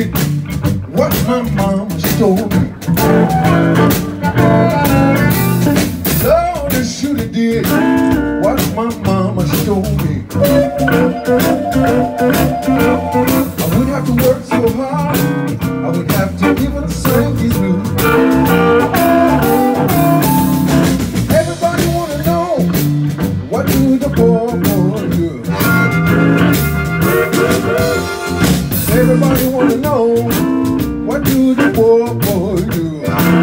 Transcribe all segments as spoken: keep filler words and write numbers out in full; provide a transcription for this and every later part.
did what my mama told me. Lord, I should have did what my mama told me. I wouldn't have to work so hard. I wouldn't have to even sing these blues. Everybody wanna know, what do the poor boy do? Everybody wanna know, what do the poor boy do?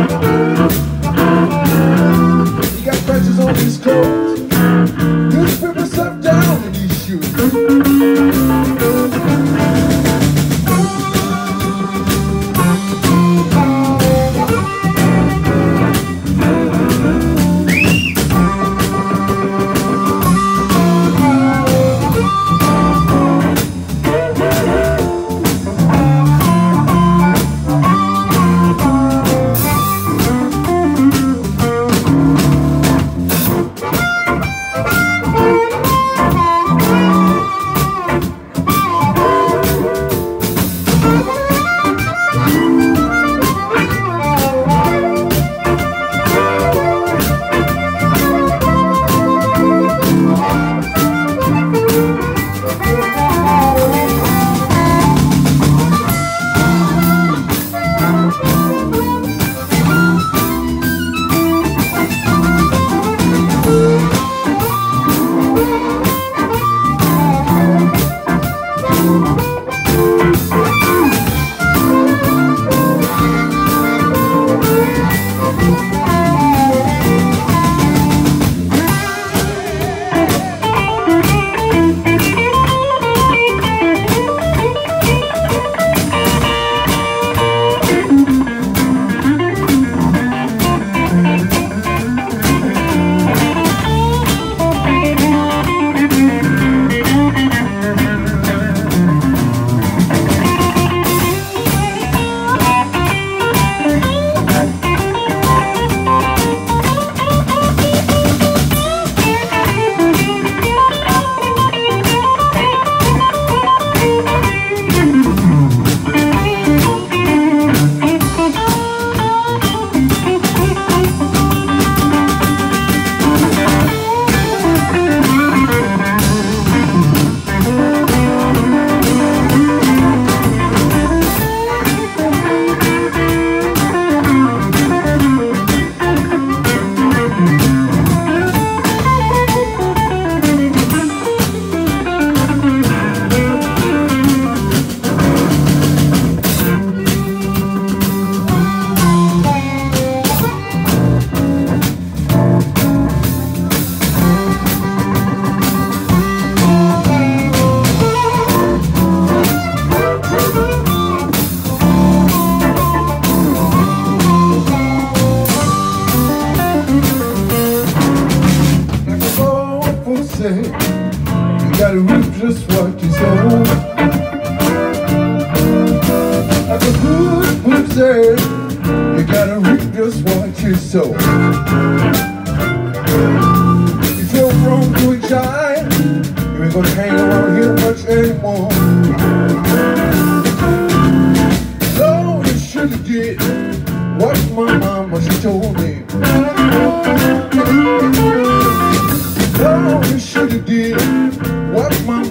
He got scratches on his clothes, newspaper stuff down in his shoes. You gotta reap just what you sow. Like a good book said, you gotta reap just what you sow. If you're wrong doing shy, you ain't gonna hang around here much anymore. Lord, you should've did what my mama told me. Oh, you should've did what my